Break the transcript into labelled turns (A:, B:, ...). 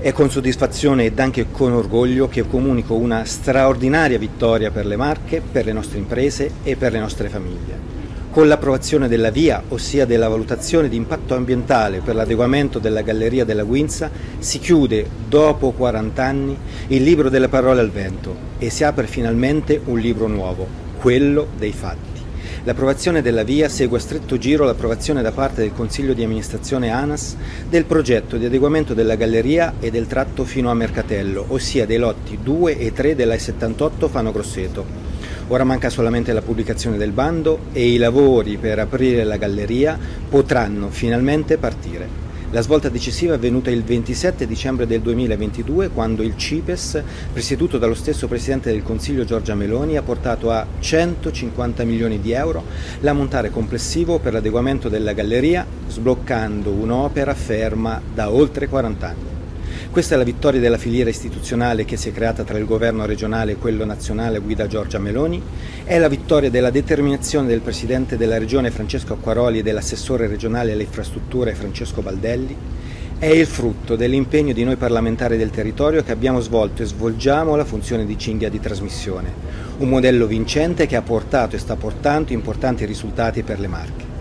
A: È con soddisfazione ed anche con orgoglio che comunico una straordinaria vittoria per le Marche, per le nostre imprese e per le nostre famiglie. Con l'approvazione della VIA, ossia della valutazione di impatto ambientale per l'adeguamento della galleria della Guinza, si chiude, dopo 40 anni, il libro delle parole al vento e si apre finalmente un libro nuovo, quello dei fatti. L'approvazione della VIA segue a stretto giro l'approvazione da parte del Consiglio di amministrazione ANAS del progetto di adeguamento della galleria e del tratto fino a Mercatello, ossia dei lotti 2 e 3 della E78 Fano Grosseto. Ora manca solamente la pubblicazione del bando e i lavori per aprire la galleria potranno finalmente partire. La svolta decisiva è avvenuta il 27 dicembre del 2022, quando il CIPES, presieduto dallo stesso Presidente del Consiglio Giorgia Meloni, ha portato a 150 milioni di euro l'ammontare complessivo per l'adeguamento della galleria, sbloccando un'opera ferma da oltre 40 anni. Questa è la vittoria della filiera istituzionale che si è creata tra il governo regionale e quello nazionale a guida Giorgia Meloni, è la vittoria della determinazione del Presidente della Regione Francesco Acquaroli e dell'assessore regionale alle infrastrutture Francesco Baldelli, è il frutto dell'impegno di noi parlamentari del territorio che abbiamo svolto e svolgiamo la funzione di cinghia di trasmissione, un modello vincente che ha portato e sta portando importanti risultati per le Marche.